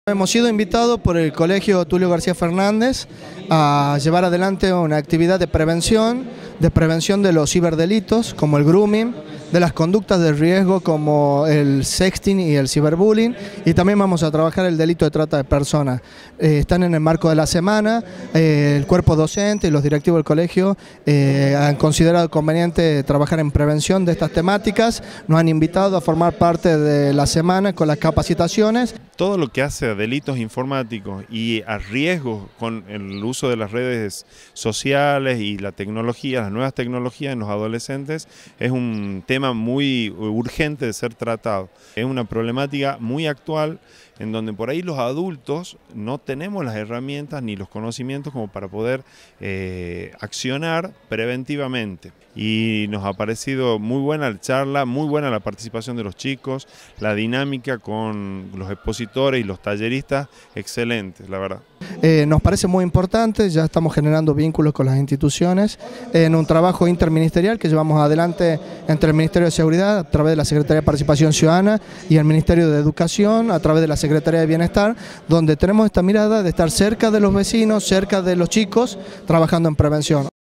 Hemos sido invitados por el Colegio Tulio García Fernández a llevar adelante una actividad de prevención de los ciberdelitos como el grooming, de las conductas de riesgo como el sexting y el ciberbullying, y también vamos a trabajar el delito de trata de personas. Están en el marco de la semana, el cuerpo docente y los directivos del colegio han considerado conveniente trabajar en prevención de estas temáticas, nos han invitado a formar parte de la semana con las capacitaciones. Todo lo que hace a delitos informáticos y a riesgos con el uso de las redes sociales y la tecnología, las nuevas tecnologías en los adolescentes, es un tema muy urgente de ser tratado. Es una problemática muy actual en donde por ahí los adultos no tenemos las herramientas ni los conocimientos como para poder accionar preventivamente. Y nos ha parecido muy buena la charla, muy buena la participación de los chicos, la dinámica con los expositores y los talleristas, excelentes, la verdad. Nos parece muy importante, ya estamos generando vínculos con las instituciones en un trabajo interministerial que llevamos adelante entre el Ministerio de Seguridad a través de la Secretaría de Participación Ciudadana y el Ministerio de Educación a través de la Secretaría de Bienestar, donde tenemos esta mirada de estar cerca de los vecinos, cerca de los chicos, trabajando en prevención.